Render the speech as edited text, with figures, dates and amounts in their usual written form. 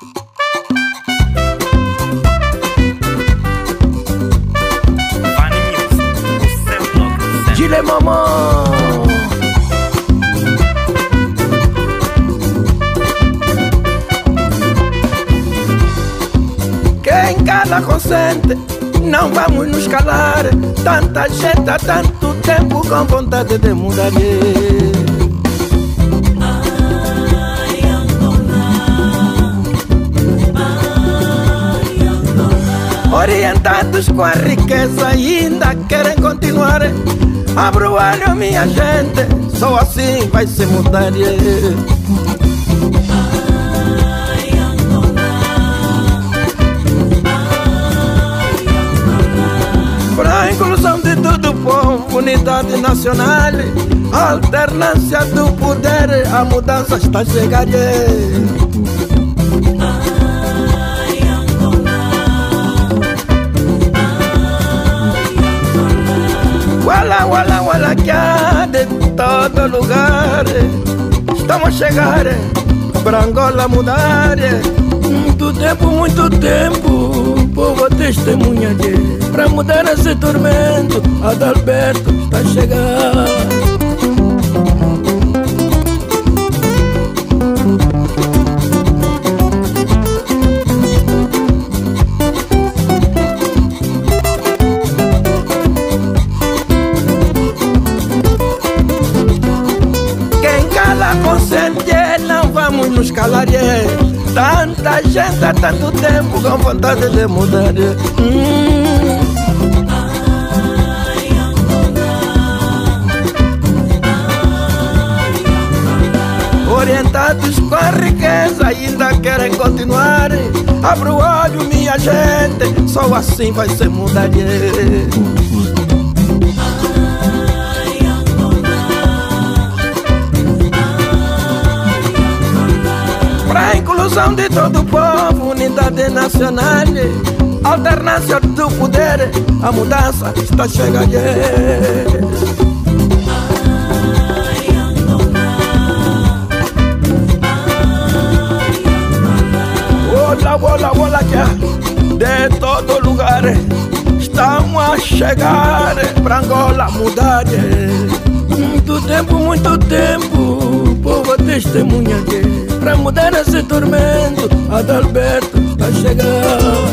Gile mamão. Quem cala consente, não vamos nos calar. Tanta gente há tanto tempo com vontade de mudar. Orientados com a riqueza ainda querem continuar. Abra o olho, minha gente, só assim vai se mudar. Para a inclusão de todo o povo, unidade nacional, alternância do poder, a mudança está a chegar. Wala, wala, que há de todo lugar. Estamos a chegar para Angola mudar. Muito tempo, o povo testemunha para mudar esse tormento. Adalberto está a chegar. Consente, não vamos nos calar. Tanta gente há tanto tempo com vontade de mudar. Orientados com a riqueza ainda querem continuar. Abra o olho, minha gente, só assim vai se mudar. Para a inclusão de todo o povo, unidade nacional, alternância do poder, a mudança está chegando. Olá, que de todo lugar estamos a chegar para Angola mudar. Muito tempo, o povo testemunha para mudar esse tormento. Adalberto está a chegar.